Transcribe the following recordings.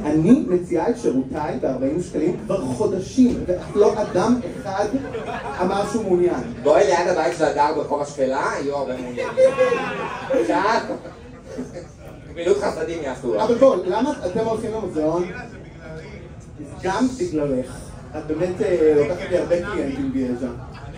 אני מציעה את שירותיי ב-40 שקלים כבר חודשים, ואף לא אדם אחד אמר שהוא מעוניין. בואי ליד הבית של הדר ברחוב השפלה, יהיו הרבה מעוניינים. שעה? פעילות חסדים יעשו לך. אבל בואו, למה אתם הולכים למוזיאון? גם בגללך. את באמת לוקחת לי הרבה קליינטים ביאז'ה.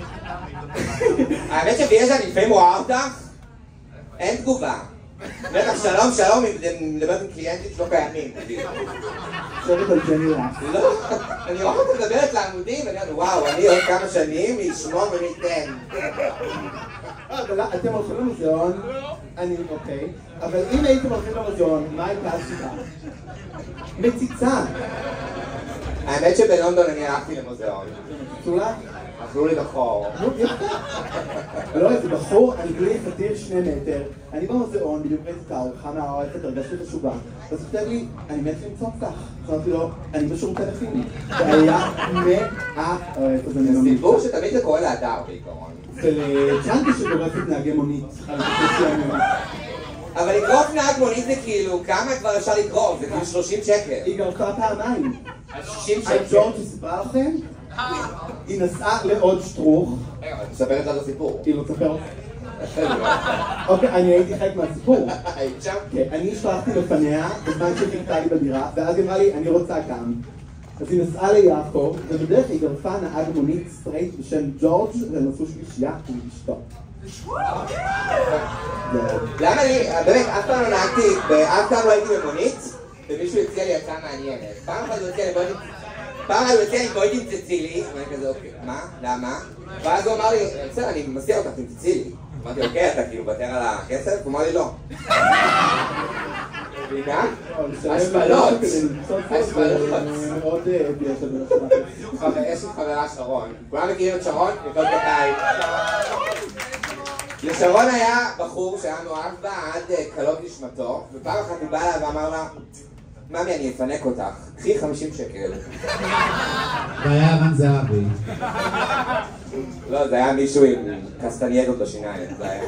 האמת שביאז'ה אני לפעמים רואה אותך, אין תגובה. בטח שלום שלום, אם מדברת עם קליינטים שלא קיימים. חושבת על ג'ני רף. לא, אני רואה אותך מדברת לעמודים, ואני אומר, וואו, אני עוד כמה שנים, ישמור וניתן. אבל אתם הולכים למוזיאון? אני, אוקיי. אבל אם הייתם הולכים למוזיאון, מה הייתה הסיבה? מציצה. האמת שבלונדון אני הלכתי למוזיאון. צולה? אכלו לי בחור. לא, איזה בחור אנגלי חתיר 2 מטר. אני במוזיאון, בדיוק ראיתי את הארוחה מהארצת, הרגשתי את השובה. אז הוא כתב לי, אני מת למצוא אותך. אמרתי לו, אני בשירותי נכים. זה היה זה סיפור שתמיד זה קורה לאדר בעיקרון. ולצ'אנטי שגורפת נהגי מונית. אבל לגרוף נהג מונית זה כאילו, כמה כבר אפשר לגרוף? זה כאילו 30 שקל. היא גרפה פעמיים. 60 שקל. ג'ורג' סיפרה לכם? היא נסעה לעוד שטרוך. אני מספר את זה לסיפור. היא לא תספר. אוקיי, אני הייתי חלק מהסיפור. היית שם? כן, אני השלחתי לפניה בזמן שחיכתה לי בדירה, ואז היא אמרה לי, אני רוצה גם. אז היא נסעה ליעקב, ובדרך היא גרפה נהג מונית סטרייט בשם ג'ורג' והם עשו שלישייה עם אשתו. למה אני, באמת, אף פעם לא נהגתי, אף פעם לא הייתי במונית, ומישהו הציע לי הצעה מעניינת. פעם אחת הוא הציע לי בואי תמצצי לי, ואני כזה, אוקיי, מה? למה? ואז הוא אמר לי, בסדר, אני מסיע אותך, תמצצי לי. אמרתי, אוקיי, אתה כאילו מוותר על הכסף? הוא אמר לי, לא. מבינה? השפלות. מאוד יש לי חברה שרון. כולם מכירים את שרון? לכל כתיים. לשרון היה בחור שהיה נואב בה עד קלות נשמתו, ופעם אחת הוא בא לה ואמר לה, ממי, אני אפנק אותך, קחי 50 שקל. זה היה רן זהבי. לא, זה היה מישהו עם קסטניידות בשיניים, זה היה.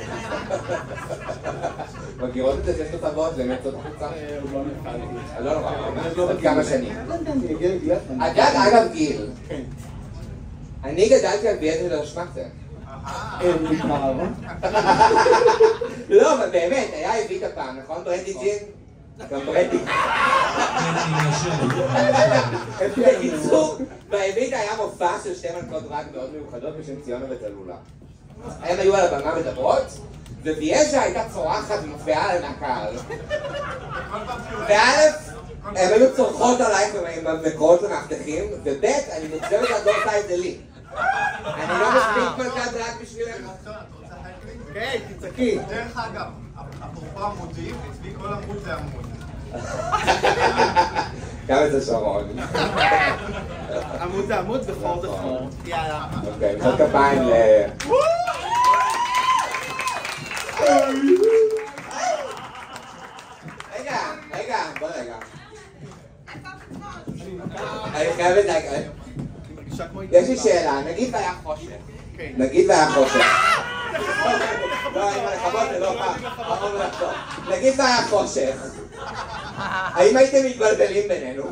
מכירות את זה שיש לו טבעות באמת זאת החוצה? לא נורא, עוד כמה שנים. אגב, גיל. אני גדלתי על ביאז'ה לרשמקציה. נגמר. לא, אבל באמת, היה הביא את הפעם, נכון? ברנדי ג'ין? גם ברנדי. בקיצור, באביטה היה מופע של 2 מלכות דרג מאוד מיוחדות בשם ציונה וצלולה. הם היו על הבמה מדברות, וביאז'ה הייתה צורחת ומופיעה על הקהל. וא', הם היו צורכות עלייך ומקרות למאבטחים, וב', אני מוגזמת שאת לא עושה את זה לי. אני לא מספיק מלכת דרג בשבילך. כן, תצעקי. דרך אגב, אפרופו עמודים, אצלי כל עמוד זה עמוד. גם אצל שרון. עמוד זה עמוד וחור זה חור. יאללה. אוקיי, מחיאות כפיים ל... רגע, בוא רגע. אני חייבת להגיד... יש לי שאלה, נגיד והיה חושך. נגיד והיה חושך. לא, אני מלחבות זה לא פעם. נגיד והיה חושך. האם הייתם מתבלבלים בינינו?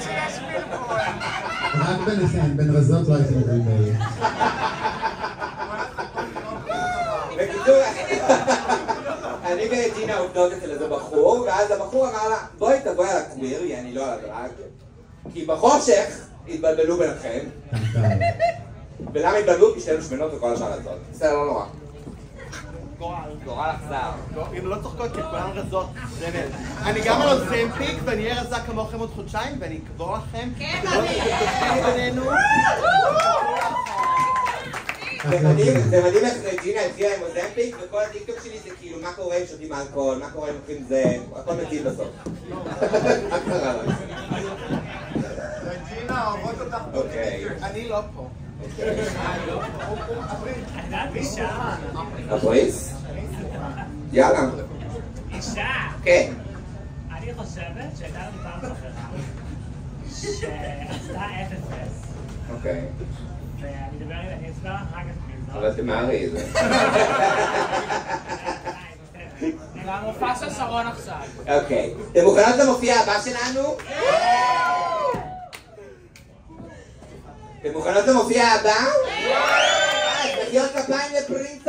רק ביניכם, בין רזות לא הייתם מתבלבלים. בקיצור, אני וג'ינה עובדות אצל איזה בחור, ואז הבחור אמר לה, תבואי על הקוויר, אני לא על הדרג, כי בחושך התבלבלו ביניכם. ולמה התבלבלו? כי שתינו שמנות וכל השאר הזאת. בסדר, לא נורא. גורל אכזר. אם לא צוחקות, כי כולן רזות. אני גם על אוזמפיק, ואני אהיה רזה כמוכם עוד חודשיים, ואני אקבור לכם. כן, אני! זה מדהים איך ג'ינה התחילה עם אוזמפיק, וכל הטיקטוק שלי זה כאילו מה קורה אם שותים אלכוהול, מה קורה אם לוקחים זה, הכל מציל בסוף. מה קרה לך? ג'ינה, אוהבות אותך. אוקיי. אני לא פה. הפריס? יאללה. אישה! כן. אני חושבת שהייתה לנו פעם חברה שעשתה אפס. אוקיי. אני אסבר לך אחר כך מי זאת. אבל תמהרי את זה. והמופע של שרון עכשיו. אוקיי. אתם מוכנות למופיע הבא שלנו? אתם מוכנות למופיע הבא? אז מחיאות כפיים לפרינס